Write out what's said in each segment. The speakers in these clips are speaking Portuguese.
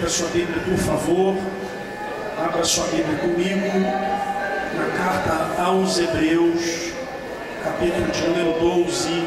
a sua Bíblia, por favor. Abra sua Bíblia comigo na carta aos Hebreus, capítulo de número 12.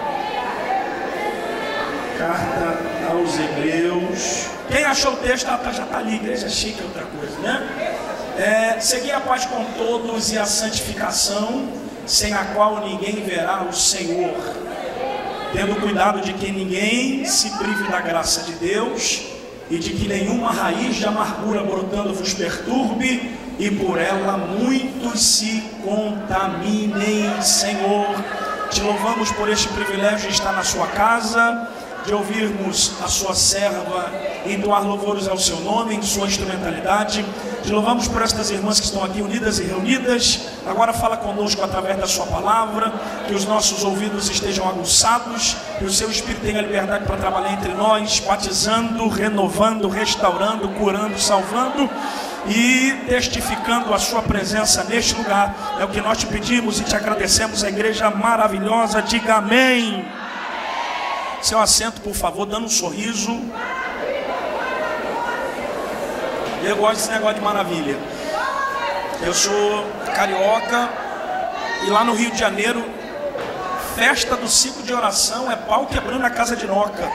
Carta aos Hebreus. Quem achou o texto já está ali, igreja chique, outra coisa, né? Segui a paz com todos e a santificação, sem a qual ninguém verá o Senhor, tendo cuidado de que ninguém se prive da graça de Deus, e de que nenhuma raiz de amargura brotando vos perturbe, e por ela muitos se contaminem. Senhor, te louvamos por este privilégio de estar na sua casa, de ouvirmos a sua serva entoar louvores ao seu nome, em sua instrumentalidade. Te louvamos por estas irmãs que estão aqui unidas e reunidas. Agora fala conosco através da sua palavra, que os nossos ouvidos estejam aguçados, que o seu Espírito tenha liberdade para trabalhar entre nós, batizando, renovando, restaurando, curando, salvando e testificando a sua presença neste lugar. É o que nós te pedimos e te agradecemos. A igreja maravilhosa, diga amém. Seu assento, por favor, dando um sorriso. Eu gosto desse negócio de maravilha. Eu sou carioca e lá no Rio de Janeiro, festa do ciclo de oração é pau quebrando a casa de Noca.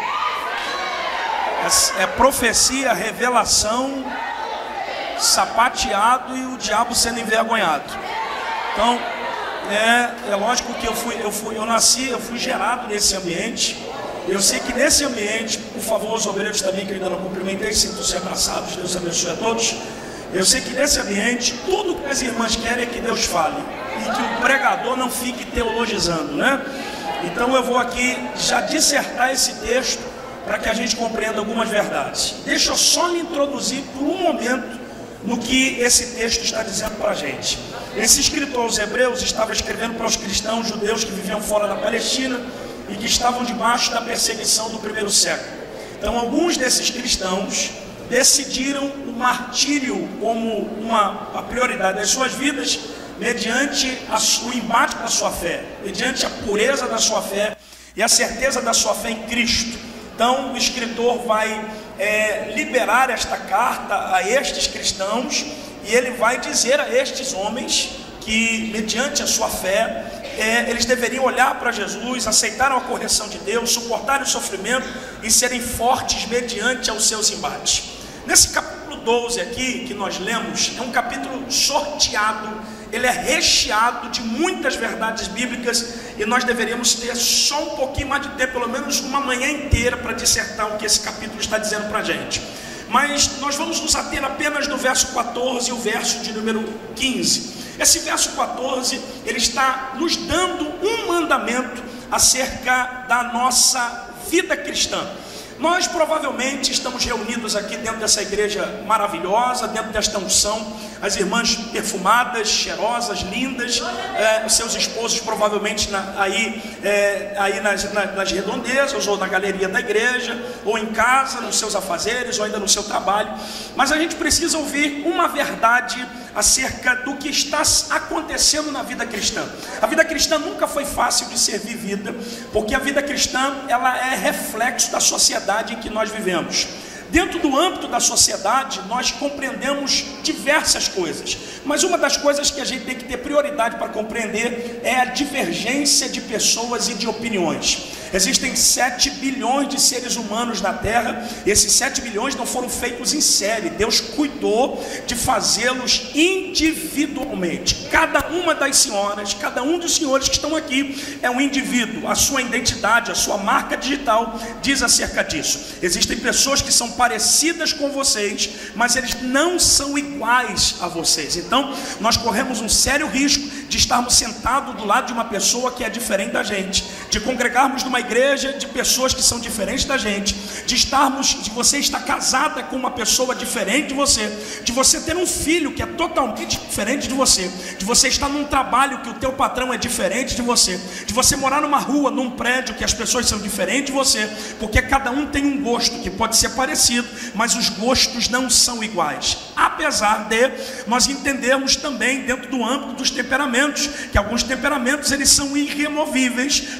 É profecia, revelação, sapateado e o diabo sendo envergonhado. Então, é lógico que eu fui gerado nesse ambiente. Eu sei que nesse ambiente, por favor, os obreiros também, que eu ainda não cumprimentei, sintam-se abraçados, Deus abençoe a todos. Eu sei que nesse ambiente, tudo que as irmãs querem é que Deus fale, e que o pregador não fique teologizando, né? Então eu vou aqui já dissertar esse texto, para que a gente compreenda algumas verdades. Deixa eu só me introduzir por um momento, no que esse texto está dizendo para a gente. Esse escritor aos Hebreus estava escrevendo para os cristãos judeus que viviam fora da Palestina, e que estavam debaixo da perseguição do primeiro século. Então alguns desses cristãos decidiram o martírio como a prioridade das suas vidas, mediante o embate da sua fé, mediante a pureza da sua fé e a certeza da sua fé em Cristo. Então o escritor vai liberar esta carta a estes cristãos, e ele vai dizer a estes homens que, mediante a sua fé, eles deveriam olhar para Jesus, aceitar a correção de Deus, suportar o sofrimento e serem fortes mediante aos seus embates. Nesse capítulo 12 aqui, que nós lemos, é um capítulo sorteado, ele é recheado de muitas verdades bíblicas, e nós deveríamos ter só um pouquinho mais de tempo, pelo menos uma manhã inteira, para dissertar o que esse capítulo está dizendo para a gente. Mas nós vamos nos ater apenas no verso 14 e o verso de número 15. Esse verso 14, ele está nos dando um mandamento acerca da nossa vida cristã. Nós provavelmente estamos reunidos aqui dentro dessa igreja maravilhosa, dentro desta unção, as irmãs perfumadas, cheirosas, lindas, os seus esposos provavelmente aí nas redondezas, ou na galeria da igreja, ou em casa, nos seus afazeres, ou ainda no seu trabalho. Mas a gente precisa ouvir uma verdade acerca do que está acontecendo na vida cristã. A vida cristã nunca foi fácil de ser vivida, porque a vida cristã, ela é reflexo da sociedade em que nós vivemos. Dentro do âmbito da sociedade, nós compreendemos diversas coisas, mas uma das coisas que a gente tem que ter prioridade para compreender é a divergência de pessoas e de opiniões. Existem 7 bilhões de seres humanos na Terra, e esses 7 bilhões não foram feitos em série. Deus cuidou de fazê-los individualmente. Cada uma das senhoras, cada um dos senhores que estão aqui é um indivíduo. A sua identidade, a sua marca digital diz acerca disso. Existem pessoas que são parecidas com vocês, mas eles não são iguais a vocês. Então nós corremos um sério risco de estarmos sentados do lado de uma pessoa que é diferente da gente, de congregarmos numa igreja de pessoas que são diferentes da gente, de você estar casada com uma pessoa diferente de você ter um filho que é totalmente diferente de você estar num trabalho que o teu patrão é diferente de você morar numa rua, num prédio que as pessoas são diferentes de você, porque cada um tem um gosto que pode ser parecido, mas os gostos não são iguais. Apesar de nós entendermos também dentro do âmbito dos temperamentos, que alguns temperamentos eles são irremovíveis, mas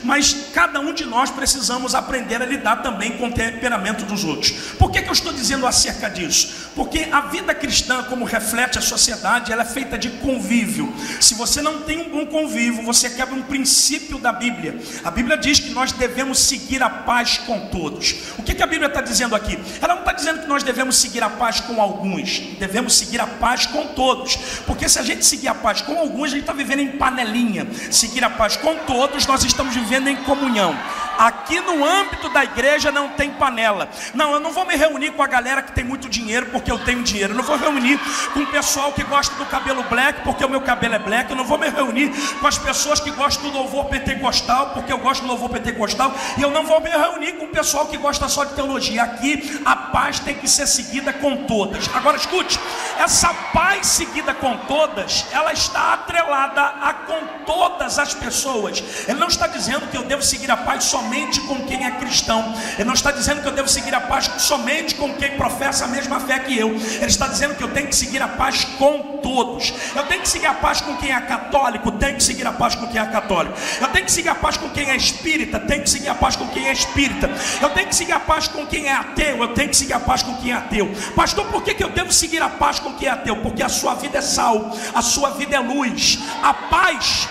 cada um de nós precisamos aprender a lidar também com o temperamento dos outros. Por que eu estou dizendo acerca disso? Porque a vida cristã, como reflete a sociedade, ela é feita de convívio. Se você não tem um bom convívio, você quebra um princípio da Bíblia. A Bíblia diz que nós devemos seguir a paz com todos. O que a Bíblia está dizendo aqui? Ela não está dizendo que nós devemos seguir a paz com alguns, devemos seguir a paz com todos. Porque se a gente seguir a paz com alguns, a gente está vivendo em panelinha. Seguir a paz com todos, nós estamos vivendo em comunhão. Aqui no âmbito da igreja não tem panela. Não, eu não vou me reunir com a galera que tem muito dinheiro porque eu tenho dinheiro. Eu não vou reunir com o pessoal que gosta do cabelo black porque o meu cabelo é black. Eu não vou me reunir com as pessoas que gostam do louvor pentecostal porque eu gosto do louvor pentecostal. E eu não vou me reunir com o pessoal que gosta só de teologia. Aqui a paz tem que ser seguida com todas. Agora escute, essa paz seguida com todas, ela está atrelada a com todas as pessoas. Ele não está dizendo que eu devo seguir a paz somente com quem é cristão. Ele não está dizendo que eu devo seguir a paz somente com quem professa a mesma fé que eu. Ele está dizendo que eu tenho que seguir a paz com todos. Eu tenho que seguir a paz com quem é católico, tenho que seguir a paz com quem é católico. Eu tenho que seguir a paz com quem é espírita, tenho que seguir a paz com quem é espírita. Eu tenho que seguir a paz com quem é ateu, eu tenho que seguir a paz com quem é ateu. Pastor, por que eu devo seguir a paz com quem é ateu? Porque a sua vida é sal, a sua vida é luz. A paz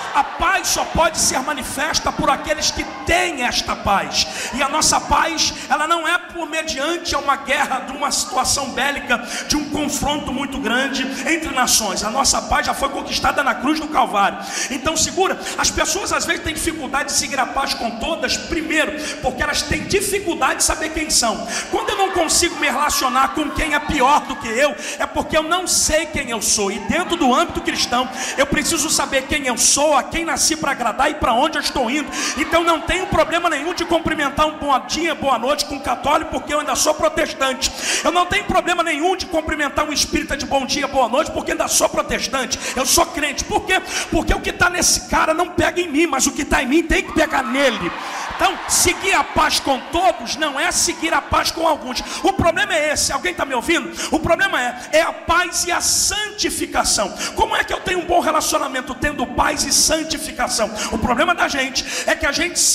só pode ser manifesta por aqueles que têm esta paz. E a nossa paz, ela não é por mediante a uma guerra, de uma situação bélica, de um confronto muito grande entre nações. A nossa paz já foi conquistada na cruz do Calvário. Então segura, as pessoas às vezes têm dificuldade de seguir a paz com todas. Primeiro, porque elas têm dificuldade de saber quem são. Quando eu não consigo me relacionar com quem é pior do que eu, é porque eu não sei quem eu sou. E dentro do âmbito cristão, eu preciso saber quem eu sou, a quem nasci para agradar e para onde eu estou indo. Então não tenho problema nenhum de cumprimentar um bom dia, boa noite com um católico, porque eu ainda sou protestante. Eu não tenho problema nenhum de cumprimentar um espírita de bom dia, boa noite, porque ainda sou protestante. Eu sou crente. Por quê? Porque o que está nesse cara não pega em mim, mas o que está em mim tem que pegar nele. Então, seguir a paz com todos não é seguir a paz com alguns. O problema é esse. Alguém está me ouvindo? O problema é a paz e a santificação. Como é que eu tenho um bom relacionamento tendo paz e santificação? O problema da gente é que a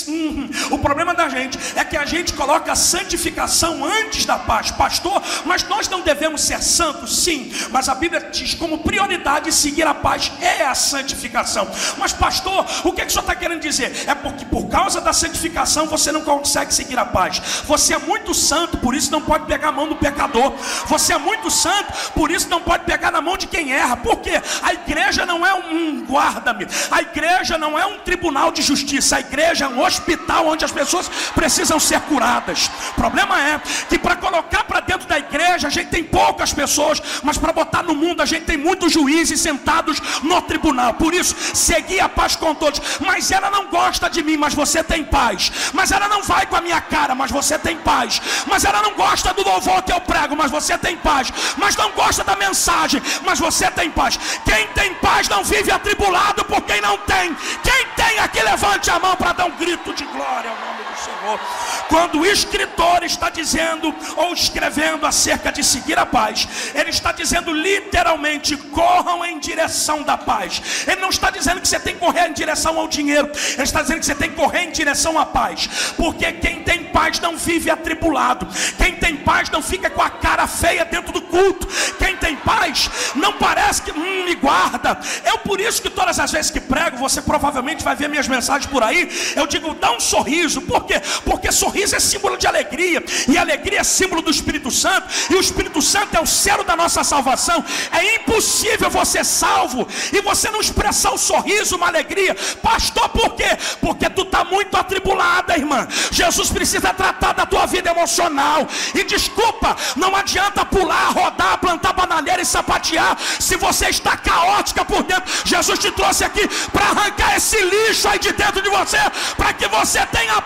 gente coloca a santificação antes da paz. Pastor, mas nós não devemos ser santos? Sim, mas a Bíblia diz como prioridade seguir a paz é a santificação. Mas pastor, o que o senhor está querendo dizer? É porque por causa da santificação você não consegue seguir a paz. Você é muito santo, por isso não pode pegar a mão do pecador. Você é muito santo, por isso não pode pegar na mão de quem erra. Por quê? A igreja não é guarda-me. A igreja não é um tribunal de justiça. A igreja é um hospital onde as pessoas precisam ser curadas. O problema é que para colocar para dentro da igreja a gente tem poucas pessoas, mas para botar no mundo a gente tem muitos juízes sentados no tribunal. Por isso, seguir a paz com todos. Mas ela não gosta de mim, mas você tem paz. Mas ela não vai com a minha cara, mas você tem paz. Mas ela não gosta do louvor que eu prego, mas você tem paz. Mas não gosta da mensagem, mas você tem paz. Quem tem paz não vive atribulado por quem não tem. Quem tem aqui, levante a mão para dar um grito de glória ao nome do Senhor. Quando o escritor está dizendo ou escrevendo acerca de seguir a paz, ele está dizendo literalmente: corram em direção da paz. Ele não está dizendo que você tem que correr em direção ao dinheiro. Ele está dizendo que você tem que correr em direção à paz. Porque quem tem paz não vive atribulado. Quem tem paz não fica com a cara feia dentro do culto. Quem tem paz não parece que me guarda. Eu por isso que todas as vezes que prego, você provavelmente vai ver minhas mensagens por aí, eu digo: dá um sorriso. Por quê? Porque sorriso é símbolo de alegria, e alegria é símbolo do Espírito Santo, e o Espírito Santo é o selo da nossa salvação. É impossível você salvo e você não expressar o sorriso, uma alegria. Pastor, por quê? Porque tu está muito atribulada, irmã. Jesus precisa tratar da tua vida emocional. E desculpa, não adianta pular, rodar, plantar bananeira e sapatear se você está caótica por dentro. Jesus te trouxe aqui para arrancar esse lixo aí de dentro de você, para que você tenha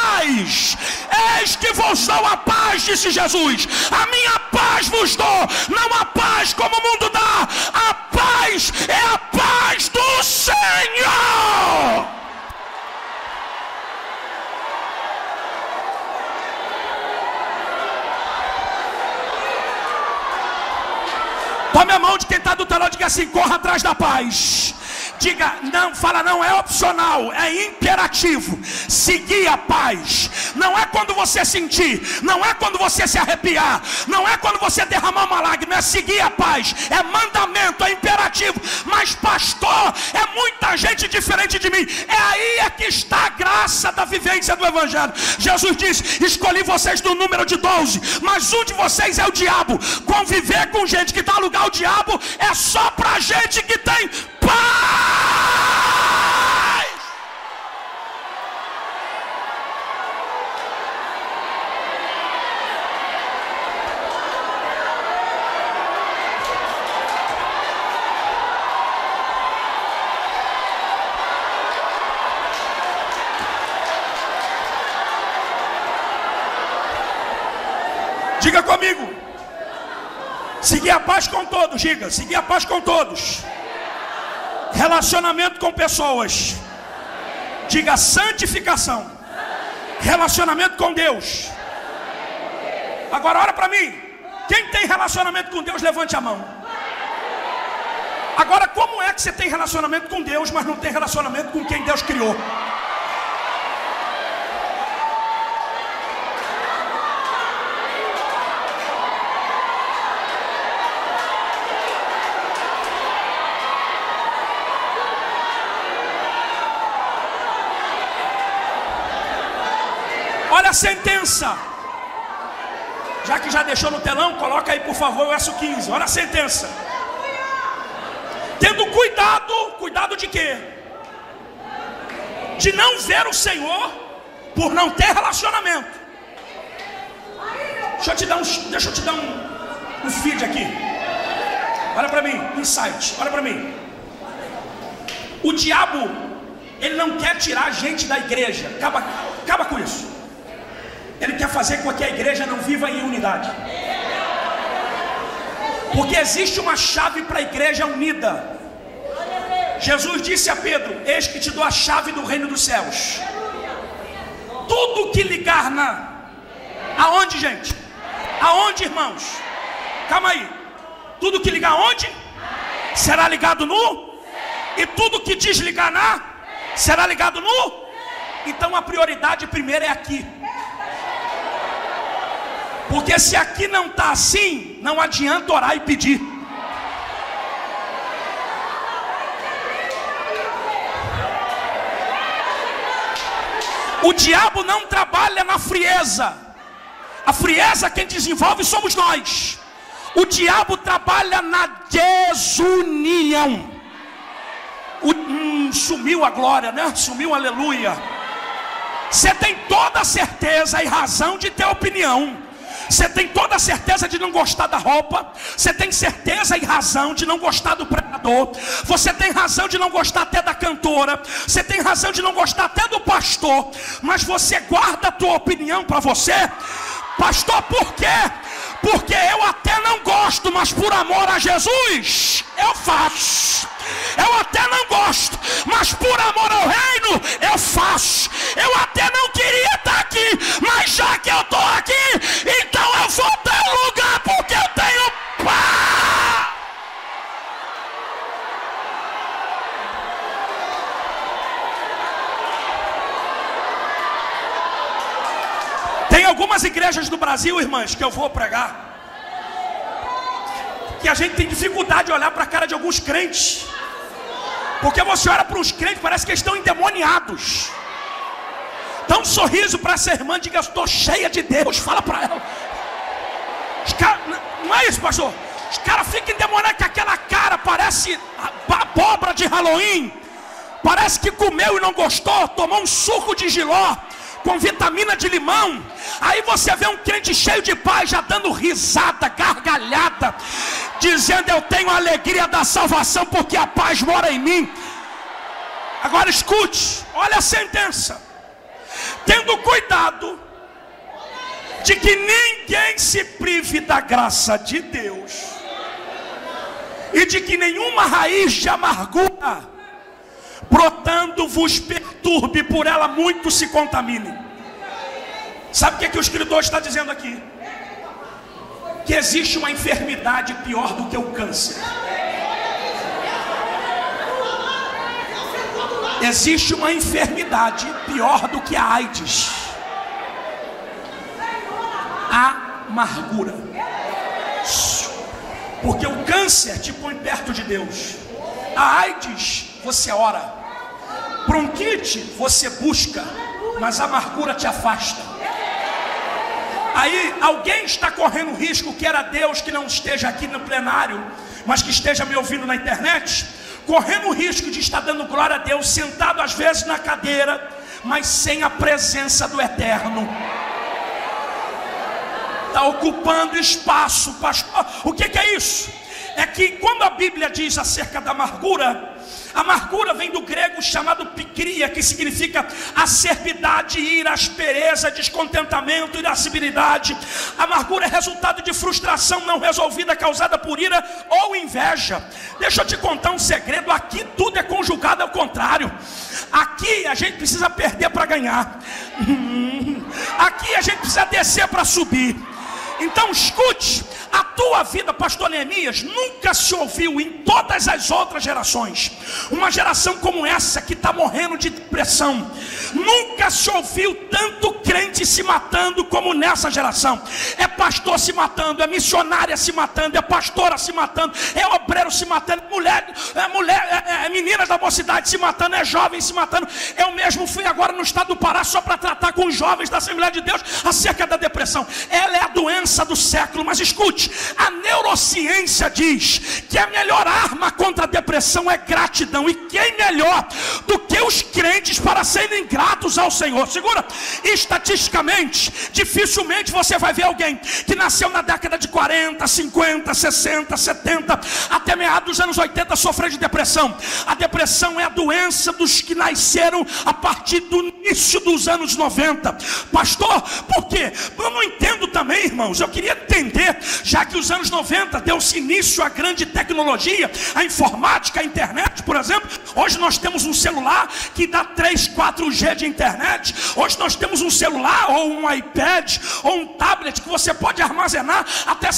paz. Eis que vos dou a paz, disse Jesus. A minha paz vos dou, não a paz como o mundo dá. A paz é a paz do Senhor. Tome a mão de quem está do teu lado e diga assim: corra atrás da paz. Diga não, fala não, é opcional, é imperativo. Seguir a paz. Não é quando você sentir, não é quando você se arrepiar, não é quando você derramar uma lágrima, é seguir a paz. É mandamento, é imperativo. Mas pastor, é muita gente diferente de mim. É aí é que está a graça da vivência do evangelho. Jesus disse: escolhi vocês do número de 12, mas um de vocês é o diabo. Conviver com gente que dá lugar ao diabo é só pra gente que tem paz. Diga comigo. Seguir a paz com todos. Diga, seguir a paz com todos. Relacionamento com pessoas. Diga, santificação. Relacionamento com Deus. Agora olha para mim. Quem tem relacionamento com Deus, levante a mão. Agora, como é que você tem relacionamento com Deus, mas não tem relacionamento com quem Deus criou? Olha a sentença. Já que já deixou no telão, coloca aí por favor o verso 15. Olha a sentença. Tendo cuidado, cuidado de quê? De não ver o Senhor por não ter relacionamento. Deixa eu te dar um feed aqui. Olha para mim, insight. Olha para mim. O diabo, ele não quer tirar a gente da igreja. Acaba com isso. Ele quer fazer com que a igreja não viva em unidade. Porque existe uma chave para a igreja unida. Jesus disse a Pedro: eis que te dou a chave do reino dos céus. Tudo que ligar aonde, gente? Aonde, irmãos? Calma aí. Tudo que ligar aonde? Será ligado no? E tudo que desligar será ligado no? Então a prioridade primeiro é aqui. Porque se aqui não está assim, não adianta orar e pedir. O diabo não trabalha na frieza. A frieza quem desenvolve somos nós. O diabo trabalha na desunião. Sumiu a glória, né? Sumiu, aleluia. Você tem toda a certeza e razão de ter opinião. Você tem toda a certeza de não gostar da roupa. Você tem certeza e razão de não gostar do pregador. Você tem razão de não gostar até da cantora. Você tem razão de não gostar até do pastor. Mas você guarda a tua opinião para você. Pastor, por quê? Porque eu até não gosto, mas por amor a Jesus eu faço. Eu até não gosto, mas por amor ao reino eu faço. Eu até não queria estar aqui, mas já que eu estou aqui, então eu vou ter um lugar, porque eu tenho paz. Tem algumas igrejas do Brasil, irmãs, que eu vou pregar, que a gente tem dificuldade de olhar para a cara de alguns crentes. Porque você olha para os crentes, parece que eles estão endemoniados. Dá um sorriso para essa irmã, diga: eu estou cheia de Deus. Fala para ela. Não é isso, pastor? Os caras ficam endemoniados com aquela cara, parece abóbora de Halloween. Parece que comeu e não gostou, tomou um suco de Giló com vitamina de limão. Aí você vê um crente cheio de paz, já dando risada, gargalhada, dizendo: eu tenho a alegria da salvação, porque a paz mora em mim. Agora escute, olha a sentença. Tendo cuidado de que ninguém se prive da graça de Deus, e de que nenhuma raiz de amargura brotando vos perturbe, por ela muito se contamine. Sabe o que o escritor está dizendo aqui? Que existe uma enfermidade pior do que o câncer. Existe uma enfermidade pior do que a AIDS: a amargura. Porque o câncer te põe perto de Deus. A AIDS você ora, bronquite você busca, mas a amargura te afasta. Aí alguém está correndo risco, que era Deus, que não esteja aqui no plenário, mas que esteja me ouvindo na internet, correndo o risco de estar dando glória a Deus, sentado às vezes na cadeira, mas sem a presença do Eterno. Está ocupando espaço, pastor. O que é isso? É que quando a Bíblia diz acerca da amargura, amargura vem do grego chamado pikria, que significa acerbidade, ira, aspereza, descontentamento, irascibilidade. Amargura é resultado de frustração não resolvida causada por ira ou inveja. Deixa eu te contar um segredo: aqui tudo é conjugado ao contrário. Aqui a gente precisa perder para ganhar. Aqui a gente precisa descer para subir. Então escute, a tua vida, pastor Neemias, nunca se ouviu em todas as outras gerações uma geração como essa que está morrendo de depressão. Nunca se ouviu tanto crente se matando como nessa geração. É pastor se matando, é missionária se matando, é pastora se matando, é obreiro se matando, é meninas da mocidade se matando, é jovem se matando. Eu mesmo fui agora no estado do Pará só para tratar com os jovens da Assembleia de Deus acerca da depressão. Ela é a doença do século. Mas escute, a neurociência diz que a melhor arma contra a depressão é gratidão. E quem melhor do que os crentes para serem gratos ao Senhor? Segura, estatisticamente, dificilmente você vai ver alguém que nasceu na década de 40, 50, 60, 70, até meados dos anos 80 sofrendo de depressão. A depressão é a doença dos que nasceram a partir do início dos anos 90. Pastor, por quê? Eu não entendo também, irmãos. Eu queria entender, já que os anos 90 deu-se início à grande tecnologia, a informática, a internet, por exemplo. Hoje nós temos um celular que dá 3, 4G de internet. Hoje nós temos um celular ou um iPad ou um tablet que você pode armazenar até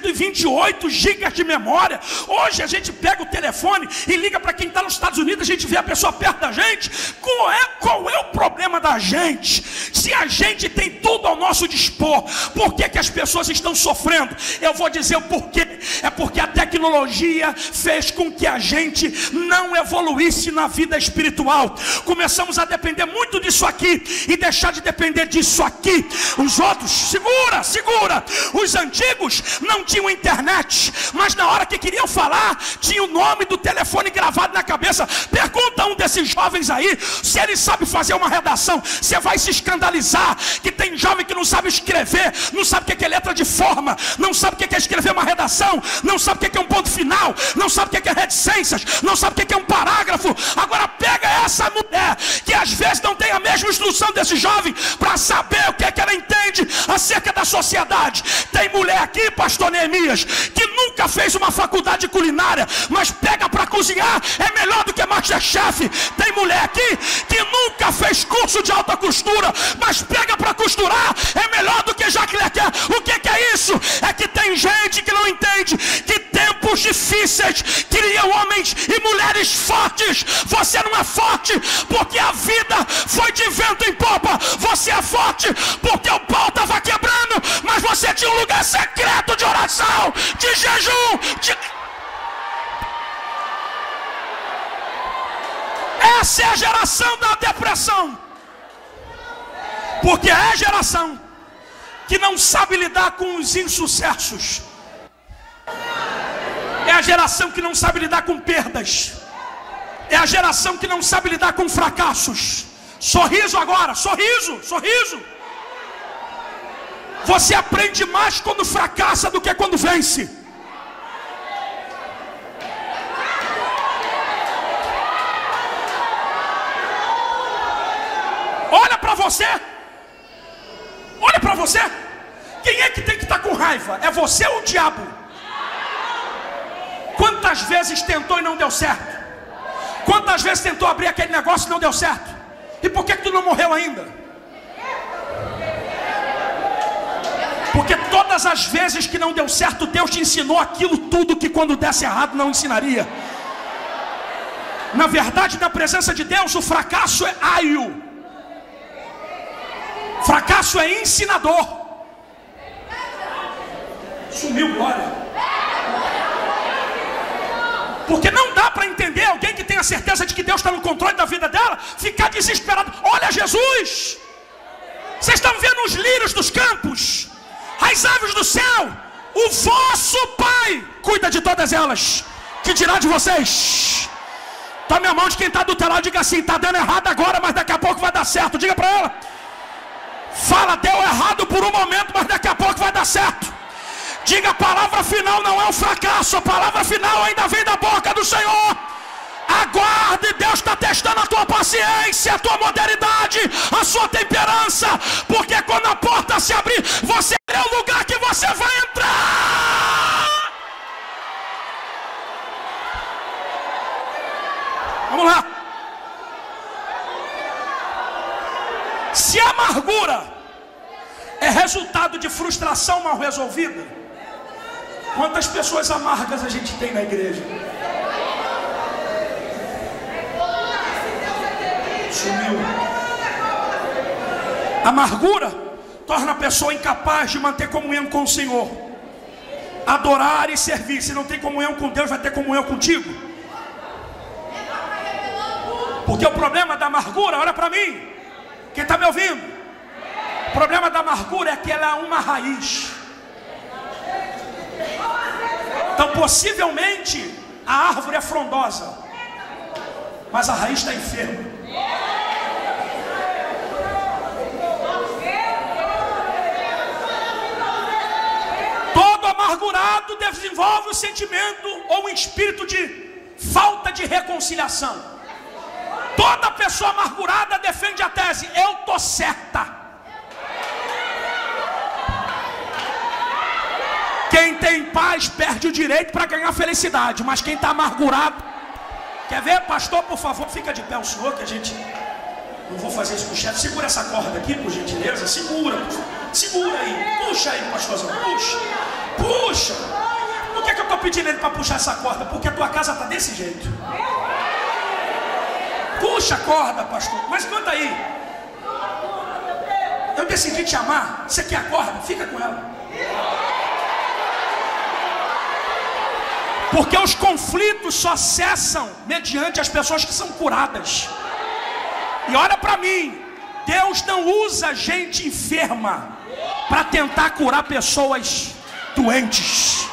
128 GB de memória. Hoje a gente pega o telefone e liga para quem está nos Estados Unidos, a gente vê a pessoa perto da gente. Qual é o problema da gente? Se a gente tem tudo ao nosso dispor, por que as pessoas estão sofrendo? Eu vou dizer o porquê. É porque a tecnologia fez com que a gente não evoluísse na vida espiritual. Começamos a depender muito disso aqui e deixar de depender disso aqui. Os outros, segura. Os antigos não tinham internet, mas na hora que queriam falar, tinha o nome do telefone gravado na cabeça. Pergunta a um desses jovens aí se ele sabe fazer uma redação. Você vai se escandalizar que tem jovem que não sabe escrever, não sabe o que é letra de forma, não sabe o que é escrever uma redação, não sabe o que é um ponto final, não sabe o que é reticências, não sabe o que é um parágrafo. Agora pega essa mulher que às vezes não tem a mesma instrução desse jovem para saber o que é que ela entende acerca da sociedade. Tem mulher aqui, pastor Neemias, que nunca fez uma faculdade culinária, mas pega para cozinhar, é melhor do que Masterchef. Tem mulher aqui que nunca fez curso de alta costura, mas pega para costurar, é melhor do que Jacques Leclerc. O que é isso? É que tem gente que não entende que tempos difíceis criam homens e mulheres fortes. Você não é forte porque a vida foi de vento em popa. Você é forte porque o pau estava quebrando, mas você tinha um lugar secreto de oração, de jejum, Essa é a geração da depressão. Porque é a geração que não sabe lidar com os insucessos. É a geração que não sabe lidar com perdas. É a geração que não sabe lidar com fracassos. Sorriso agora, sorriso. Você aprende mais quando fracassa do que quando vence. Olha para você. Olha para você. Quem é que tem que estar com raiva? É você ou o diabo? Quantas vezes tentou e não deu certo? Quantas vezes tentou abrir aquele negócio e não deu certo? E por que tu não morreu ainda? Porque todas as vezes que não deu certo, Deus te ensinou aquilo tudo que quando desse errado não ensinaria. Na verdade, na presença de Deus, o fracasso é aio. Fracasso é ensinador. Sumiu, glória. Porque não dá para entender alguém que tem a certeza de que Deus está no controle da vida dela, ficar desesperado. Olha Jesus! Vocês estão vendo os lírios dos campos, as aves do céu? O vosso Pai cuida de todas elas. Que dirá de vocês? Tome a mão de quem está do teu lado e diga assim: está dando errado agora, mas daqui a pouco vai dar certo. Diga para ela. Fala, deu errado por um momento, mas daqui a pouco vai dar certo. Diga, a palavra final não é um fracasso, a palavra final ainda vem da boca do Senhor. Aguarde, Deus está testando a tua paciência, a tua modernidade, a sua temperança, porque quando a porta se abrir, você é o lugar que você vai entrar. Vamos lá. Se a amargura é resultado de frustração mal resolvida, quantas pessoas amargas a gente tem na igreja? Sumiu. Amargura torna a pessoa incapaz de manter comunhão com o Senhor, adorar e servir. Se não tem comunhão com Deus, vai ter comunhão contigo. Porque o problema da amargura, olha para mim, quem está me ouvindo? O problema da amargura é que ela é uma raiz. Então possivelmente a árvore é frondosa, mas a raiz está enferma. Todo amargurado desenvolve o sentimento ou um espírito de falta de reconciliação. Toda pessoa amargurada defende a tese: eu tô certa. Quem tem paz perde o direito para ganhar felicidade, mas quem está amargurado, quer ver, pastor, por favor, fica de pé o senhor, que a gente, não vou fazer isso com o chefe, segura essa corda aqui, por gentileza, segura aí, puxa aí, pastorzão, puxa. Por que eu estou pedindo ele para puxar essa corda? Porque a tua casa está desse jeito. Puxa a corda, pastor, mas canta aí. Eu decidi te amar, você quer a corda? Fica com ela. Porque os conflitos só cessam mediante as pessoas que são curadas. E olha para mim, Deus não usa gente enferma para tentar curar pessoas doentes.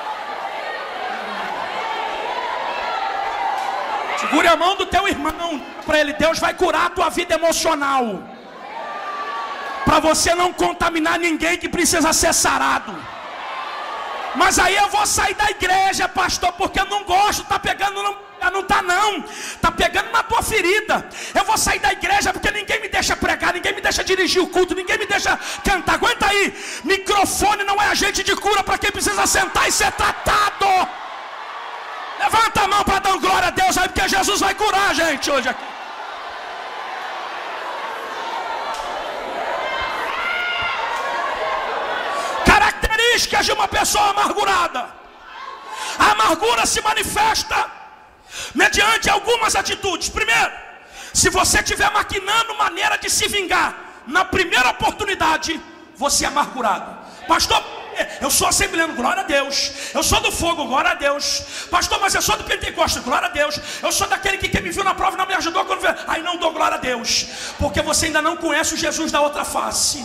Segure a mão do teu irmão para ele: Deus vai curar a tua vida emocional, para você não contaminar ninguém que precisa ser sarado. Mas aí eu vou sair da igreja, pastor, porque eu não gosto, tá pegando, não tá pegando na tua ferida. Eu vou sair da igreja porque ninguém me deixa pregar, ninguém me deixa dirigir o culto, ninguém me deixa cantar. Aguenta aí, microfone não é agente de cura para quem precisa sentar e ser tratado. Levanta a mão para dar glória a Deus aí, porque Jesus vai curar a gente hoje aqui. Características de uma pessoa amargurada. A amargura se manifesta mediante algumas atitudes. Primeiro, se você estiver maquinando maneira de se vingar na primeira oportunidade, você é amargurado. Pastor, eu sou assembleano, glória a Deus. Eu sou do fogo, glória a Deus. Pastor, mas eu sou do Pentecostes, glória a Deus. Eu sou daquele que me viu na prova e não me ajudou quando veio. Aí não dou glória a Deus, porque você ainda não conhece o Jesus da outra face.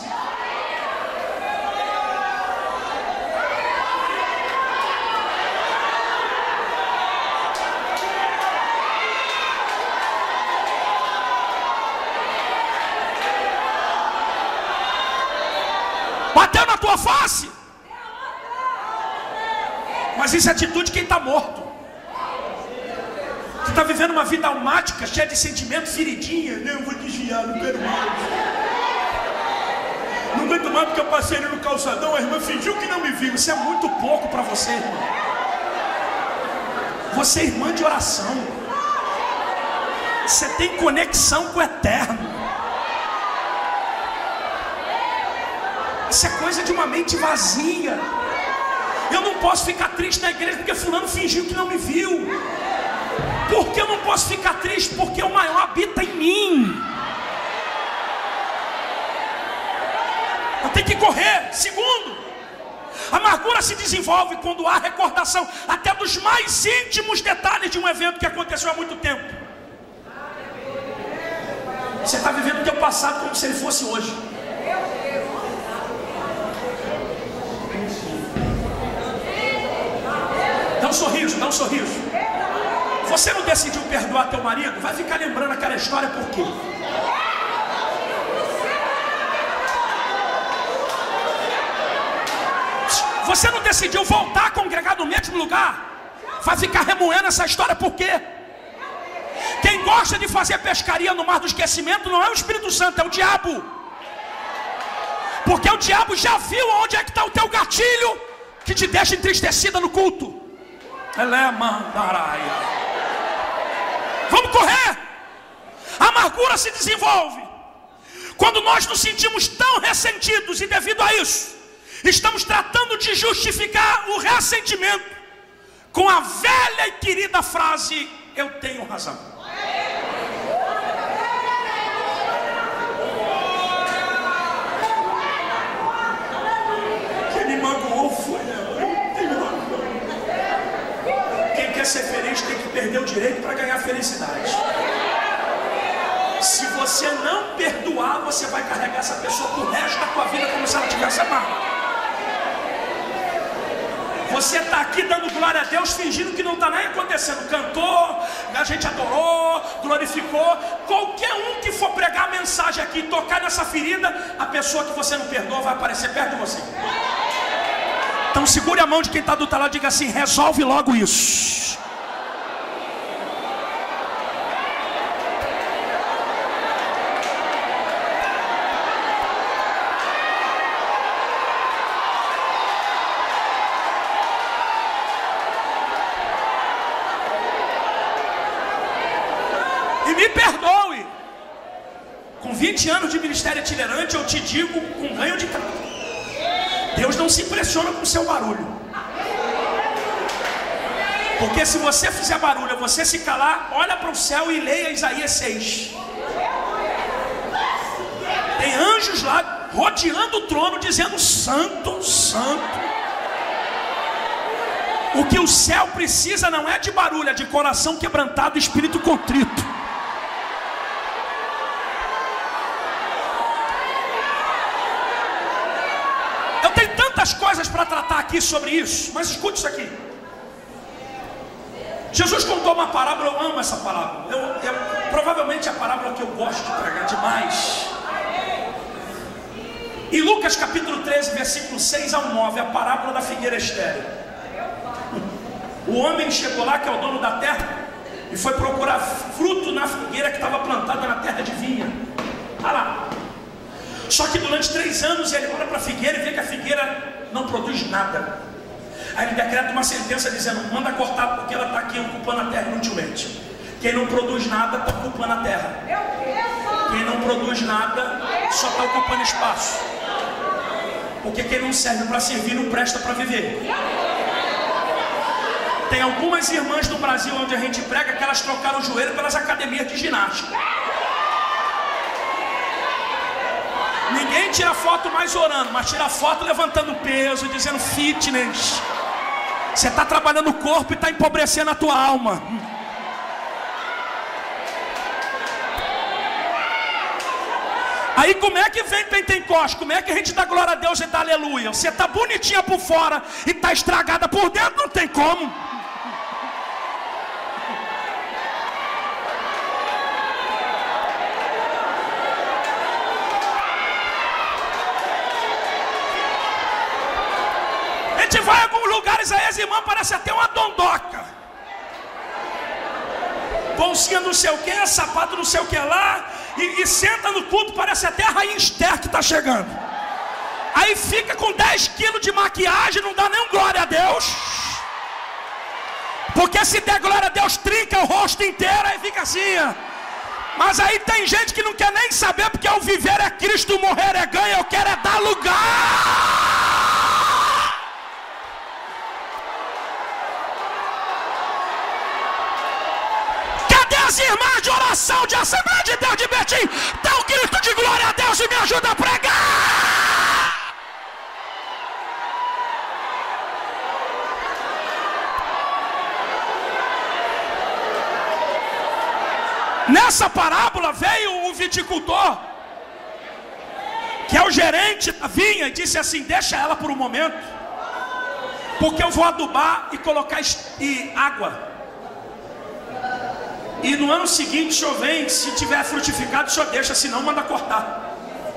Bateu na tua face, mas isso é atitude de quem está morto. Você está vivendo uma vida almática, cheia de sentimento, feridinha. Não, eu vou desviar, não quero mais. Não aguento mais porque eu passei ali no calçadão, a irmã fingiu que não me viu. Isso é muito pouco para você, irmão. Você é irmã de oração. Você tem conexão com o eterno. Isso é coisa de uma mente vazia. Eu não posso ficar triste na igreja porque fulano fingiu que não me viu. Porque eu não posso posso ficar triste porque o maior habita em mim. Eu tenho que correr. Segundo, a amargura se desenvolve quando há recordação até dos mais íntimos detalhes de um evento que aconteceu há muito tempo. Você está vivendo o teu passado como se ele fosse hoje. Dá um sorriso, dá um sorriso. Você não decidiu perdoar teu marido? Vai ficar lembrando aquela história por quê? Você não decidiu voltar a congregar no mesmo lugar? Vai ficar remoendo essa história por quê? Quem gosta de fazer pescaria no mar do esquecimento não é o Espírito Santo, é o diabo. Porque o diabo já viu onde é que está o teu gatilho que te deixa entristecida no culto. Vamos correr. A amargura se desenvolve quando nós nos sentimos tão ressentidos, e devido a isso estamos tratando de justificar o ressentimento com a velha e querida frase: eu tenho razão. Quem me magoou foi ela. Eu tenho razão. Quem quer ser feliz tem que perder o direito para ganhar felicidade. Se você não perdoar, você vai carregar essa pessoa pro resto da tua vida como se ela tivesse amarrado. Você está aqui dando glória a Deus, fingindo que não está nem acontecendo. Cantou, a gente adorou, glorificou. Qualquer um que for pregar a mensagem aqui, tocar nessa ferida, a pessoa que você não perdoa vai aparecer perto de você. Então segure a mão de quem está do outro lado e diga assim: resolve logo isso. Me perdoe. Com 20 anos de ministério itinerante, eu te digo com ganho de campo: Deus não se impressiona com o seu barulho. Porque se você fizer barulho, você se calar, olha para o céu e leia Isaías 6. Tem anjos lá rodeando o trono dizendo: santo, santo. O que o céu precisa não é de barulho, é de coração quebrantado e espírito contrito. Coisas para tratar aqui sobre isso, mas escute isso aqui. Jesus contou uma parábola, eu amo essa parábola. Provavelmente é a parábola que eu gosto de pregar demais. Em Lucas capítulo 13, versículo 6 ao 9, a parábola da figueira estéril. O homem chegou lá, que é o dono da terra, e foi procurar fruto na figueira que estava plantada na terra de vinha. Olha lá. Só que durante 3 anos ele olha para a figueira e vê que a figueira não produz nada. Aí ele decreta uma sentença dizendo: manda cortar, porque ela está aqui ocupando a terra inutilmente. Quem não produz nada está ocupando a terra. Quem não produz nada só está ocupando espaço. Porque quem não serve para servir não presta para viver. Tem algumas irmãs do Brasil onde a gente prega que elas trocaram o joelho pelas academias de ginástica. Ninguém tira foto mais orando, mas tira foto levantando peso, dizendo fitness. Você está trabalhando o corpo e está empobrecendo a tua alma. Aí como é que vem Pentecostes? Como é que a gente dá glória a Deus e dá aleluia? Você está bonitinha por fora e está estragada por dentro, não tem como. Vai em alguns lugares aí, as irmãs parecem até uma dondoca. Bolsinha não sei o que, sapato não sei o que lá, e senta no culto, parece até a rainha Esther que está chegando. Aí fica com 10 quilos de maquiagem, não dá nem glória a Deus. Porque se der glória a Deus, trinca o rosto inteiro, aí fica assim. Mas aí tem gente que não quer nem saber, porque o viver é Cristo, o morrer é ganho, eu quero é dar lugar. As irmãs de oração de Assembleia de Deus de Betim, dá um grito de glória a Deus e me ajuda a pregar. Nessa parábola veio um viticultor, que é o gerente da vinha, e disse assim: deixa ela por um momento, porque eu vou adubar e colocar água. E no ano seguinte o senhor vem, se tiver frutificado o senhor deixa, senão manda cortar.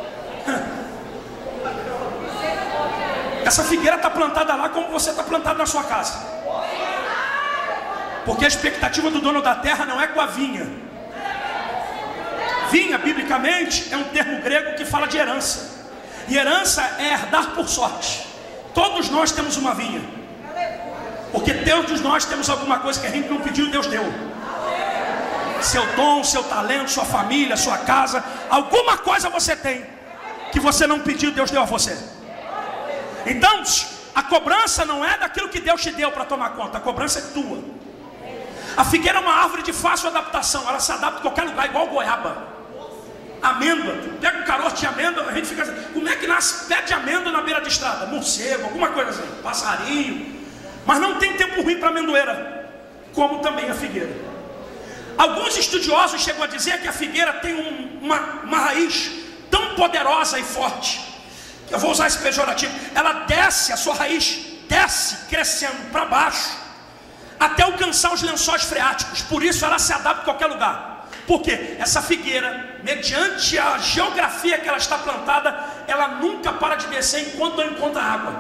Essa figueira está plantada lá como você está plantado na sua casa, porque a expectativa do dono da terra não é com a vinha. Vinha, biblicamente, é um termo grego que fala de herança. E herança é herdar por sorte. Todos nós temos uma vinha, porque todos nós temos alguma coisa que a gente não pediu e Deus deu. Seu dom, seu talento, sua família, sua casa. Alguma coisa você tem que você não pediu, Deus deu a você. Então, a cobrança não é daquilo que Deus te deu para tomar conta. A cobrança é tua. A figueira é uma árvore de fácil adaptação. Ela se adapta em qualquer lugar, igual goiaba. Amêndoa, pega um caroço de amêndoa, a gente fica assim: como é que nasce pé de amêndoa na beira de estrada? Morcego, alguma coisa assim, passarinho. Mas não tem tempo ruim para amendoeira, como também a figueira. Alguns estudiosos chegam a dizer que a figueira tem uma raiz tão poderosa e forte, que eu vou usar esse pejorativo, ela desce, a sua raiz desce crescendo para baixo até alcançar os lençóis freáticos. Por isso ela se adapta em qualquer lugar. Porque essa figueira, mediante a geografia que ela está plantada, ela nunca para de descer enquanto não encontra água.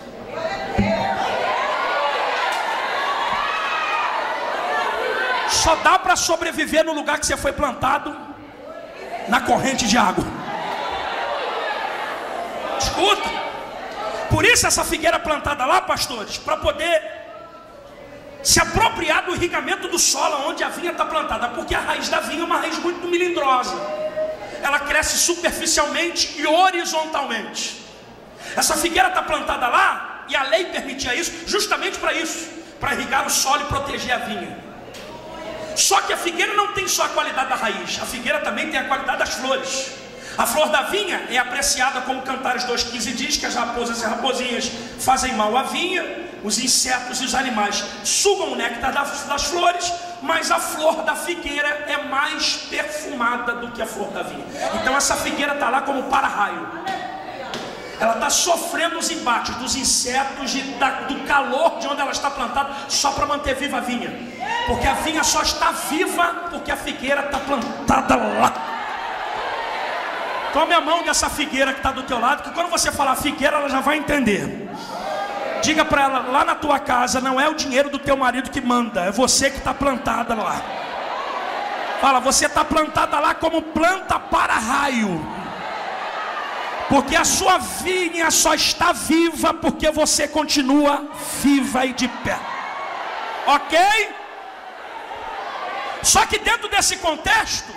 Só dá para sobreviver no lugar que você foi plantado, na corrente de água. Escuta. Por isso essa figueira plantada lá, pastores, para poder se apropriar do irrigamento do solo onde a vinha está plantada, porque a raiz da vinha é uma raiz muito melindrosa. Ela cresce superficialmente e horizontalmente. Essa figueira está plantada lá, e a lei permitia isso, justamente para isso, para irrigar o solo e proteger a vinha. Só que a figueira não tem só a qualidade da raiz, a figueira também tem a qualidade das flores. A flor da vinha é apreciada, como Cantares 2,15 diz, que as raposas e raposinhas fazem mal à vinha, os insetos e os animais sugam o néctar das flores, mas a flor da figueira é mais perfumada do que a flor da vinha. Então essa figueira está lá como para-raio. Ela está sofrendo os embates dos insetos e do calor de onde ela está plantada, só para manter viva a vinha. Porque a vinha só está viva porque a figueira está plantada lá. Tome a mão dessa figueira que está do teu lado, que quando você falar figueira, ela já vai entender. Diga para ela: lá na tua casa não é o dinheiro do teu marido que manda, é você que está plantada lá. Fala: você está plantada lá como planta para raio, porque a sua vinha só está viva porque você continua viva e de pé. Ok? Só que dentro desse contexto,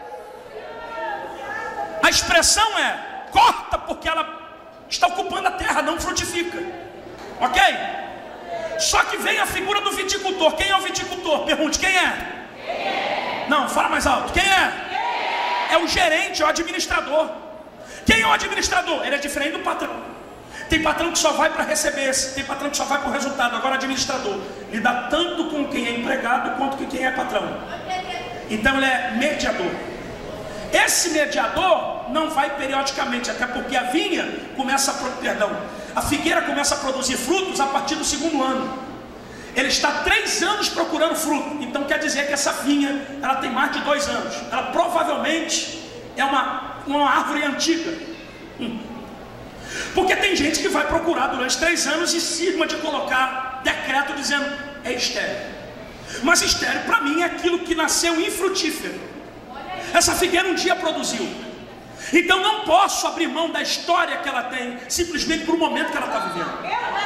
a expressão é: corta, porque ela está ocupando a terra, não frutifica. Ok? Só que vem a figura do viticultor. Quem é o viticultor? Pergunte: quem é? Não, fala mais alto. Quem é? É o gerente, é o administrador. Quem é o administrador? Ele é diferente do patrão. Tem patrão que só vai para receber, tem patrão que só vai para o resultado. Agora, administrador lida tanto com quem é empregado quanto com quem é patrão. Então ele é mediador. Esse mediador não vai periodicamente, até porque a vinha a figueira começa a produzir frutos a partir do segundo ano. Ele está 3 anos procurando fruto. Então quer dizer que essa vinha, ela tem mais de 2 anos. Ela provavelmente é uma árvore antiga. Porque tem gente que vai procurar durante 3 anos e cisma de colocar decreto dizendo: é estéril. Mas estéril para mim é aquilo que nasceu infrutífero. Essa figueira um dia produziu. Então não posso abrir mão da história que ela tem, simplesmente por um momento que ela está vivendo.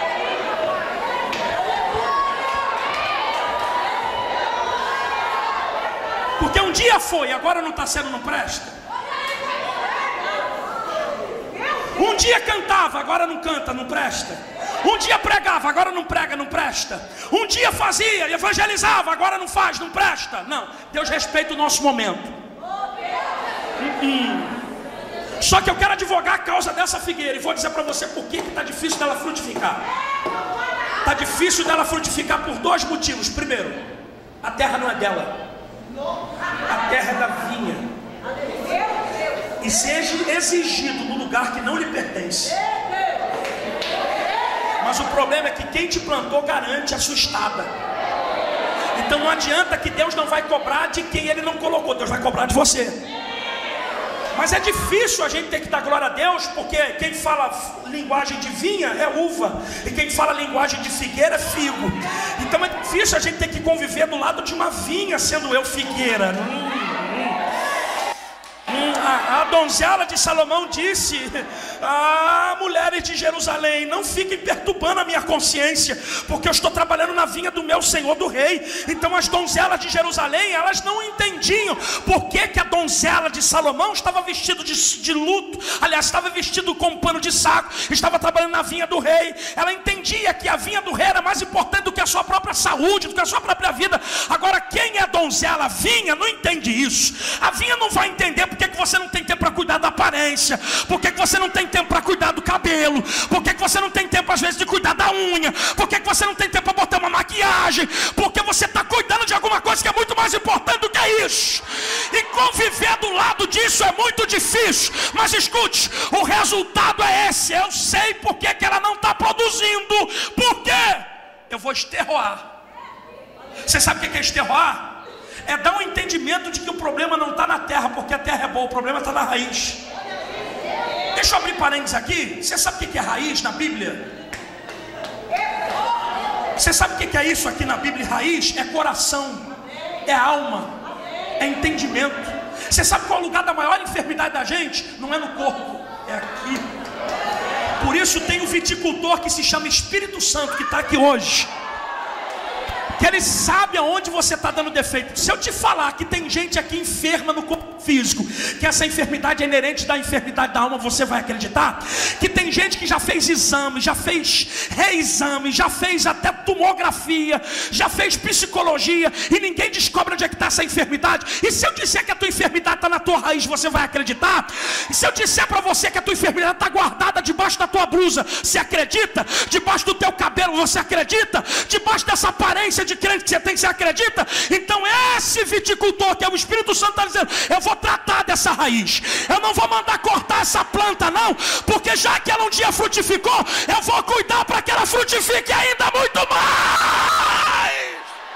Porque um dia foi, agora não está sendo, não presta. Um dia cantava, agora não canta, não presta. Um dia pregava, agora não prega, não presta. Um dia fazia, evangelizava, agora não faz, não presta. Não, Deus respeita o nosso momento. Só que eu quero advogar a causa dessa figueira e vou dizer para você por que está difícil dela frutificar. Está difícil dela frutificar por dois motivos. Primeiro, a terra não é dela, a terra é da vinha, e seja exigido no lugar que não lhe pertence. Mas o problema é que quem te plantou garante a sua estada. Então não adianta que Deus não vai cobrar de quem Ele não colocou, Deus vai cobrar de você. Mas é difícil a gente ter que dar glória a Deus, porque quem fala linguagem de vinha é uva, e quem fala linguagem de figueira é figo. Então é difícil a gente ter que conviver do lado de uma vinha, sendo eu figueira. A donzela de Salomão disse: mulheres de Jerusalém, não fiquem perturbando a minha consciência, porque eu estou trabalhando na vinha do meu Senhor, do Rei. Então as donzelas de Jerusalém, elas não entendiam por que a donzela de Salomão estava vestida de luto, aliás, estava vestido com pano de saco, estava trabalhando na vinha do Rei. Ela entendia que a vinha do Rei era mais importante do que a sua própria saúde, do que a sua própria vida. Agora, quem é donzela, a vinha, não entende isso. A vinha não vai entender porque que você não tem tempo para cuidar da aparência, por que você não tem tempo para cuidar do cabelo, por que você não tem tempo às vezes de cuidar da unha, por que você não tem tempo para botar uma maquiagem, porque você está cuidando de alguma coisa que é muito mais importante do que isso. E conviver do lado disso é muito difícil. Mas escute, o resultado é esse. Eu sei por que ela não está produzindo. Por quê? Eu vou esterroar. Você sabe o que é esterroar? É dar um entendimento de que o problema não está na terra, porque a terra é boa, o problema está na raiz. Deixa eu abrir parênteses aqui. Você sabe o que é raiz na Bíblia? Você sabe o que é isso aqui na Bíblia? Raiz é coração, é alma, é entendimento. Você sabe qual é o lugar da maior enfermidade da gente? Não é no corpo, é aqui. Por isso tem um viticultor que se chama Espírito Santo, que está aqui hoje, que ele sabe aonde você está dando defeito. Se eu te falar que tem gente aqui enferma no corpo físico, que essa enfermidade é inerente da enfermidade da alma, você vai acreditar? Que tem gente que já fez exame, já fez reexame, já fez até tomografia, já fez psicologia, e ninguém descobre onde é que está essa enfermidade. E se eu disser que a tua enfermidade está na tua raiz, você vai acreditar? E se eu disser para você que a tua enfermidade está guardada debaixo da tua blusa, você acredita? Debaixo do teu cabelo, você acredita? Debaixo dessa aparência de crente que você tem, você acredita? Então esse viticultor, que é o Espírito Santo, está dizendo: eu vou tratar dessa raiz, eu não vou mandar cortar essa planta não, porque já que ela um dia frutificou, eu vou cuidar para que ela frutifique ainda muito mais.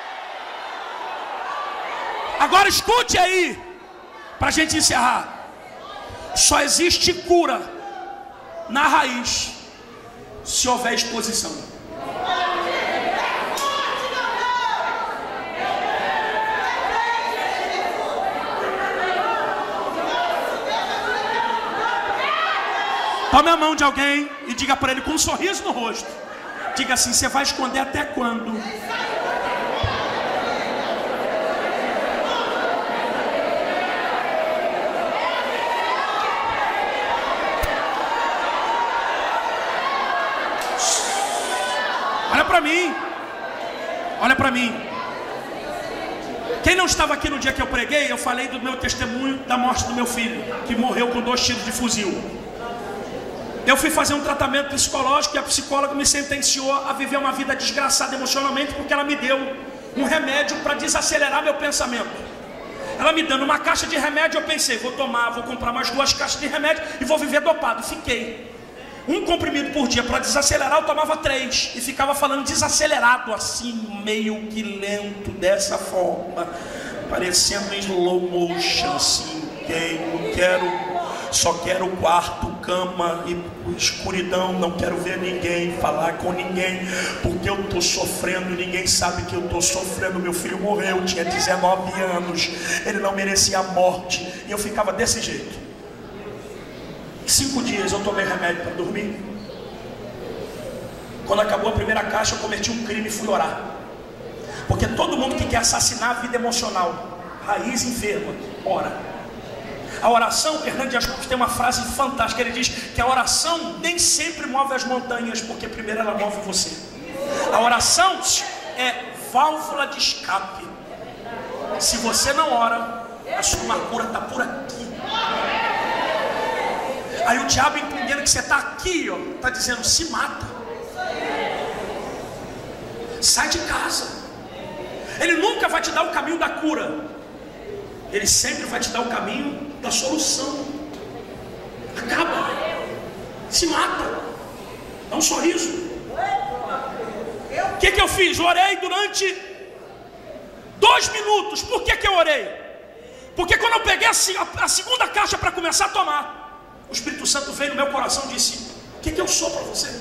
Agora escute aí, para a gente encerrar. Só existe cura na raiz se houver exposição. Tome a mão de alguém e diga para ele com um sorriso no rosto. Diga assim: você vai esconder até quando? Olha para mim. Olha para mim. Quem não estava aqui no dia que eu preguei, eu falei do meu testemunho da morte do meu filho, que morreu com 2 tiros de fuzil. Eu fui fazer um tratamento psicológico e a psicóloga me sentenciou a viver uma vida desgraçada emocionalmente, porque ela me deu um remédio para desacelerar meu pensamento. Ela me dando uma caixa de remédio, eu pensei: vou tomar, vou comprar mais 2 caixas de remédio e vou viver dopado. Fiquei. Um comprimido por dia para desacelerar, eu tomava 3 e ficava falando desacelerado, assim, meio que lento, dessa forma, parecendo em slow motion, assim. Não quero, só quero quarto, cama e escuridão, não quero ver ninguém, falar com ninguém, porque eu estou sofrendo e ninguém sabe que eu estou sofrendo. Meu filho morreu, tinha 19 anos, ele não merecia a morte, e eu ficava desse jeito. 5 dias eu tomei remédio para dormir. Quando acabou a primeira caixa, eu cometi um crime e fui orar, porque todo mundo que quer assassinar a vida emocional, raiz enferma, ora. A oração, Hernando Dias Lopes tem uma frase fantástica. Ele diz que a oração nem sempre move as montanhas, porque primeiro ela move você. A oração é válvula de escape. Se você não ora, a sua amargura está por aqui. Aí o diabo, entendendo que você está aqui, está dizendo: se mata, sai de casa. Ele nunca vai te dar o caminho da cura, ele sempre vai te dar o caminho da solução. Acaba, se mata, dá um sorriso. O que eu fiz? Orei durante 2 minutos. Por que eu orei? Porque quando eu peguei a segunda caixa para começar a tomar, o Espírito Santo veio no meu coração e disse: o que eu sou para você?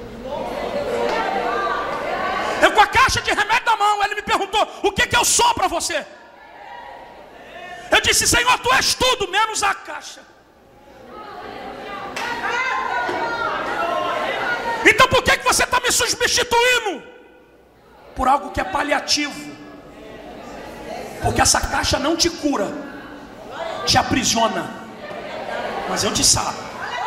Eu com a caixa de remédio na mão, ele me perguntou: o que eu sou para você? Eu disse: Senhor, tu és tudo menos a caixa. Então por que você está me substituindo por algo que é paliativo? Porque essa caixa não te cura, te aprisiona, mas eu te saro.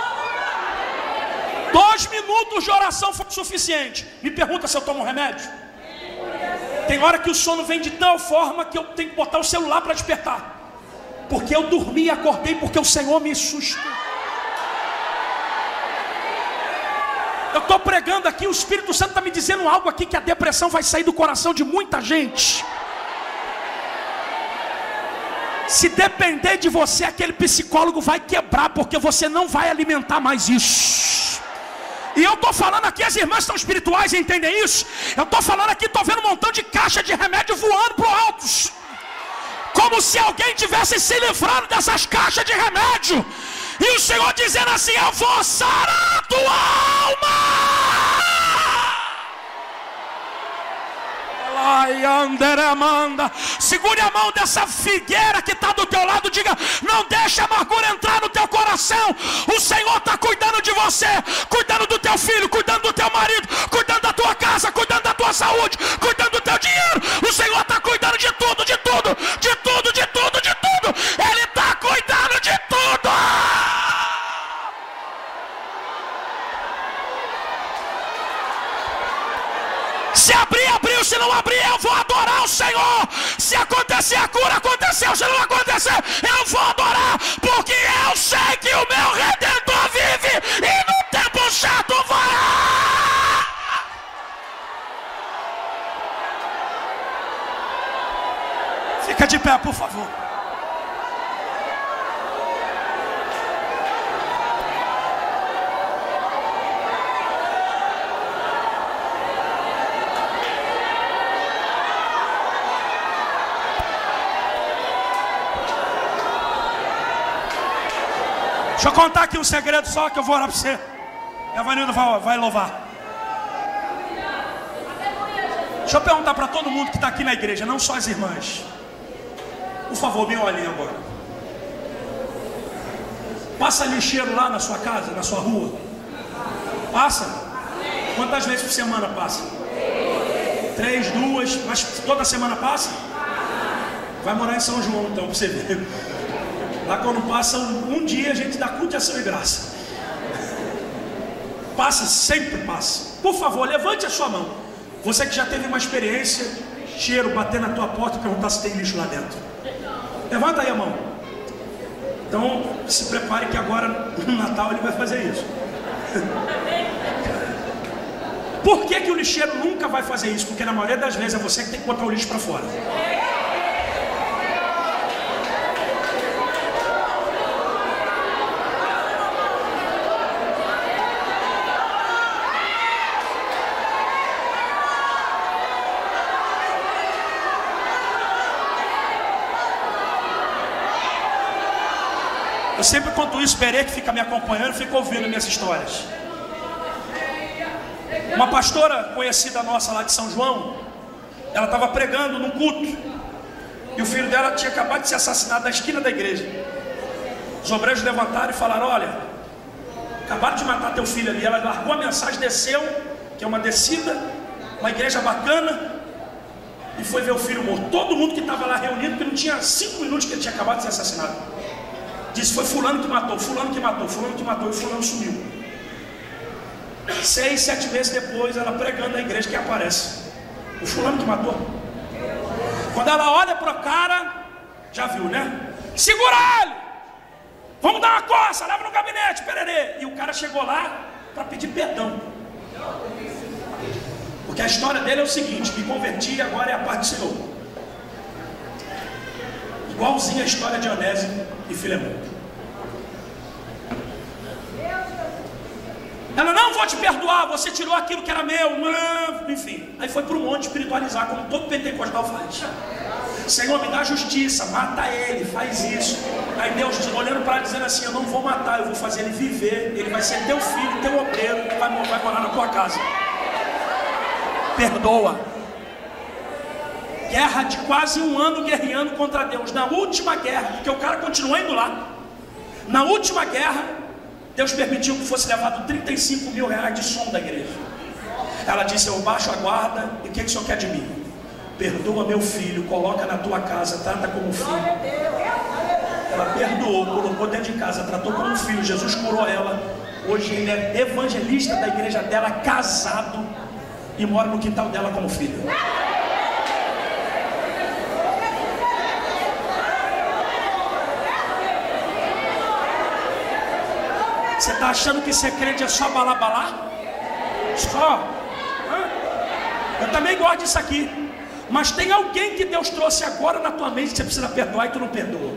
2 minutos de oração foi suficiente. Me pergunta se eu tomo remédio. Tem hora que o sono vem de tal forma que eu tenho que botar o celular para despertar, porque eu dormi e acordei porque o Senhor me sustentou. Eu estou pregando aqui, o Espírito Santo está me dizendo algo aqui, que a depressão vai sair do coração de muita gente. Se depender de você, aquele psicólogo vai quebrar, porque você não vai alimentar mais isso. E eu estou falando aqui, as irmãs são espirituais e entendem isso. Eu estou falando aqui, estou vendo um montão de caixa de remédio voando para o alto, como se alguém tivesse se livrando dessas caixas de remédio. E o Senhor dizendo assim: eu vou sarar a tua alma. Segure a mão dessa figueira que está do teu lado. Diga: não deixe a amargura entrar no teu coração. O Senhor está cuidando de você, cuidando do teu filho, cuidando do teu marido, cuidando da tua casa, cuidando da tua saúde, cuidando do teu dinheiro. O Senhor está cuidando de tudo, de tudo, de tudo, de tudo, de tudo. Ele está cuidando de tudo. Se abrir, abriu. Se não abrir, eu vou adorar o Senhor. Se acontecer a cura, aconteceu. Se não acontecer, eu vou adorar, porque eu sei que o meu Redentor vive e no tempo certo fará. Fica de pé, por favor. Deixa eu contar aqui um segredo só, que eu vou orar para você. E a Vanilda vai louvar. Deixa eu perguntar para todo mundo que está aqui na igreja, não só as irmãs. Por favor, me olhem agora. Passa lixeiro lá na sua casa, na sua rua? Passa? Quantas vezes por semana passa? 3, 2, mas toda semana passa? Vai morar em São João então, para você ver. Lá quando passa um dia, a gente dá culto de ação e graça. Passa, sempre passa. Por favor, levante a sua mão. Você que já teve uma experiência, cheiro, bater na tua porta e perguntar se tem lixo lá dentro. Levanta aí a mão. Então, se prepare que agora, no Natal, ele vai fazer isso. Por que o lixeiro nunca vai fazer isso? Porque na maioria das vezes é você que tem que botar o lixo para fora. Eu sempre conto isso, Berê, que fica me acompanhando, fica ouvindo minhas histórias. Uma pastora conhecida nossa lá de São João, ela estava pregando num culto, e o filho dela tinha acabado de ser assassinado na esquina da igreja. Os obreiros levantaram e falaram: olha, acabaram de matar teu filho ali. Ela largou a mensagem, desceu, que é uma descida, uma igreja bacana, e foi ver o filho morto. Todo mundo que estava lá reunido, que não tinha 5 minutos que ele tinha acabado de ser assassinado. Disse, foi fulano que matou, fulano que matou, fulano que matou, e fulano sumiu. 6, 7 meses depois, ela pregando na igreja, que aparece o fulano que matou. Quando ela olha para o cara, já viu, né? Segura ele! Vamos dar uma coça, leva no gabinete, pererê. E o cara chegou lá para pedir perdão. Porque a história dele é o seguinte: me converti e agora é a parte do Senhor. Igualzinho a história de Onésimo e Filemão. Ela, não vou te perdoar, você tirou aquilo que era meu, enfim. Aí foi para o monte espiritualizar, como todo pentecostal faz. Senhor, me dá justiça, mata ele, faz isso. Aí Deus olhando para ela dizendo assim, eu não vou matar, eu vou fazer ele viver. Ele vai ser teu filho, teu obreiro, vai morar na tua casa. Perdoa. Guerra de quase 1 ano guerreando contra Deus. Na última guerra, porque o cara continuou indo lá. Na última guerra, Deus permitiu que fosse levado 35 mil reais de som da igreja. Ela disse, eu baixo a guarda, e o que o Senhor quer de mim? Perdoa meu filho, coloca na tua casa, trata como filho. Ela perdoou, colocou dentro de casa, tratou como filho. Jesus curou ela. Hoje ele é evangelista da igreja dela, casado, e mora no quintal dela como filho. Você está achando que ser crente é só balabalá? Só? Eu também gosto disso aqui. Mas tem alguém que Deus trouxe agora na tua mente que você precisa perdoar e tu não perdoa.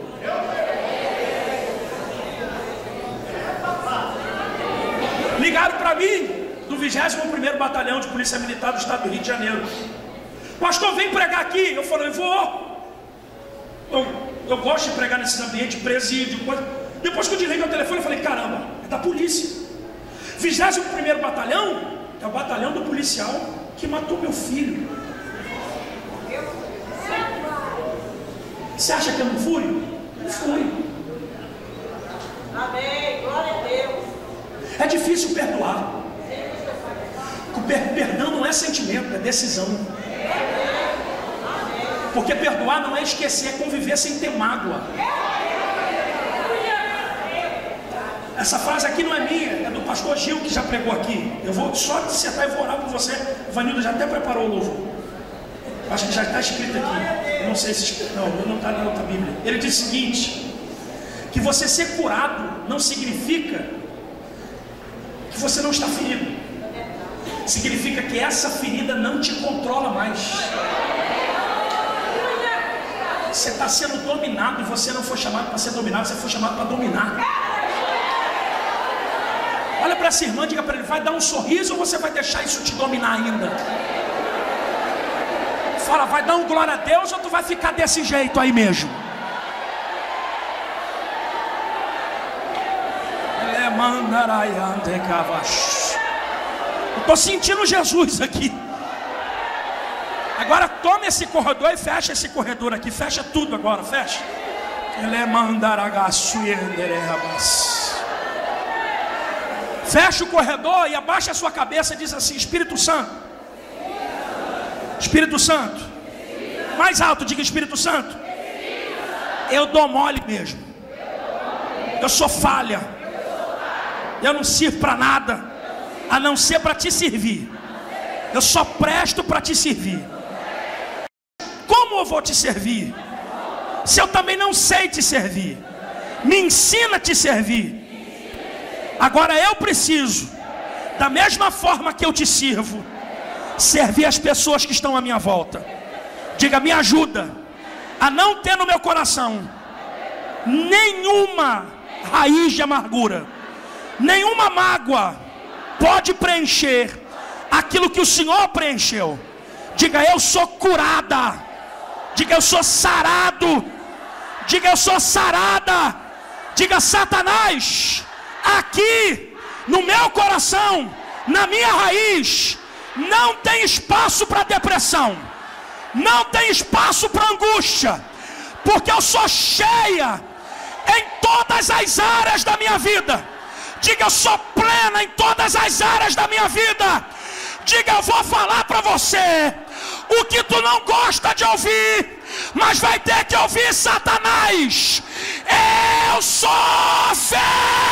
Ligaram para mim do 21º Batalhão de Polícia Militar do Estado do Rio de Janeiro. Pastor, vem pregar aqui. Eu falei, vou. Eu gosto de pregar nesses ambientes, presídio, coisa. Depois que eu desliguei o telefone, eu falei, caramba, é da polícia. 21º Batalhão é o batalhão do policial que matou meu filho. Você acha que eu não fui? Não fui. Amém, glória a Deus. É difícil perdoar. Perdão não é sentimento, é decisão. Porque perdoar não é esquecer, é conviver sem ter mágoa. Essa frase aqui não é minha, é do pastor Gil que já pregou aqui. Eu vou só dissertar e vou orar por você. O Vanildo já até preparou o louvor. Acho que já está escrito aqui. Eu não sei se não está na outra Bíblia. Ele diz o seguinte: que você ser curado não significa que você não está ferido. Significa que essa ferida não te controla mais. Você está sendo dominado e você não foi chamado para ser dominado, você foi chamado para dominar. Olha para essa irmã, diga para ele, vai dar um sorriso ou você vai deixar isso te dominar ainda? Fala, vai dar um glória a Deus ou tu vai ficar desse jeito aí mesmo? Eu estou sentindo Jesus aqui. Agora toma esse corredor e fecha esse corredor aqui. Fecha tudo agora, fecha. Fecha o corredor e abaixa a sua cabeça e diz assim: Espírito Santo. Espírito Santo. Mais alto, diga Espírito Santo. Eu dou mole mesmo. Eu sou falha. Eu não sirvo para nada a não ser para te servir. Eu só presto para te servir. Como eu vou te servir se eu também não sei te servir? Me ensina a te servir. Agora eu preciso, da mesma forma que eu te sirvo, servir as pessoas que estão à minha volta. Diga, me ajuda a não ter no meu coração nenhuma raiz de amargura, nenhuma mágoa pode preencher aquilo que o Senhor preencheu. Diga, eu sou curada. Diga, eu sou sarado. Diga, eu sou sarada. Diga, Satanás, aqui no meu coração, na minha raiz, não tem espaço para depressão, não tem espaço para angústia, porque eu sou cheia em todas as áreas da minha vida. Diga, eu sou plena em todas as áreas da minha vida. Diga, eu vou falar para você o que tu não gosta de ouvir, mas vai ter que ouvir, Satanás. Eu sou feliz.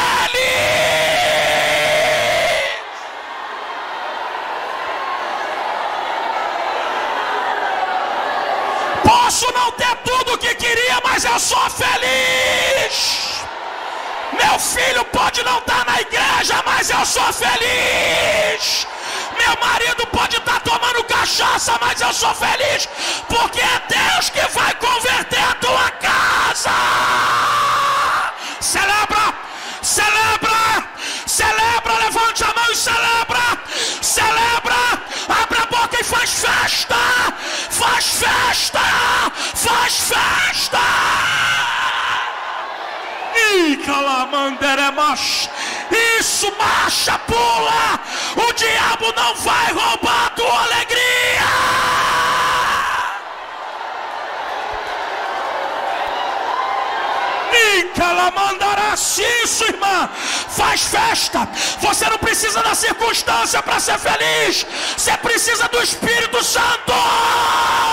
Posso não ter tudo o que queria, mas eu sou feliz. Meu filho pode não estar na igreja, mas eu sou feliz. Meu marido pode estar tomando cachaça, mas eu sou feliz, porque é Deus que vai converter a tua casa. Celebra, celebra, celebra, levante a mão e celebra, celebra, abre a boca e faz festa, faz festa, faz festa. E calamanderemos. Isso, marcha, pula. O diabo não vai roubar a tua alegria. E calamandarás. Isso, irmã. Faz festa. Você não precisa da circunstância para ser feliz. Você precisa do Espírito Santo.